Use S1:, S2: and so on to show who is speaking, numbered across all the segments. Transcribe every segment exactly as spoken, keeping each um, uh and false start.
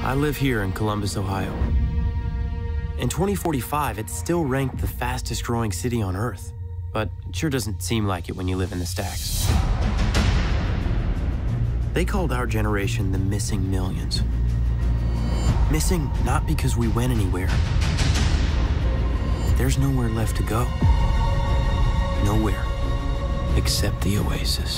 S1: I live here in Columbus, Ohio. In twenty forty-five, it's still ranked the fastest growing city on Earth, but it sure doesn't seem like it when you live in the stacks. They called our generation the missing millions. Missing not because we went anywhere. There's nowhere left to go. Nowhere except the oasis.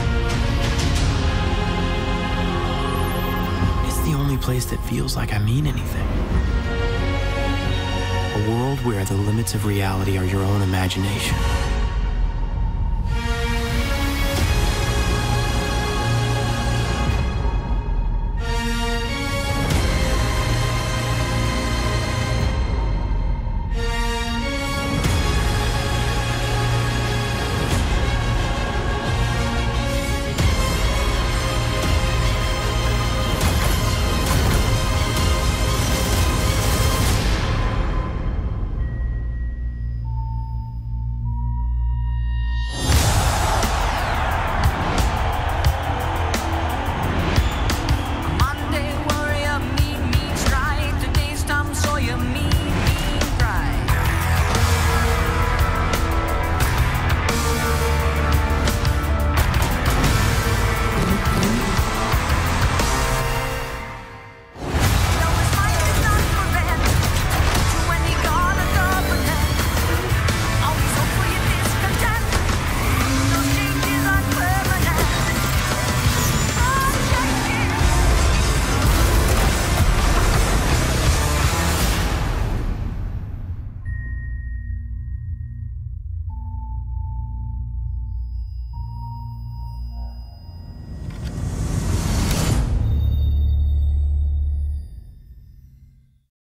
S1: It's the only place that feels like I mean anything. A world where the limits of reality are your own imagination.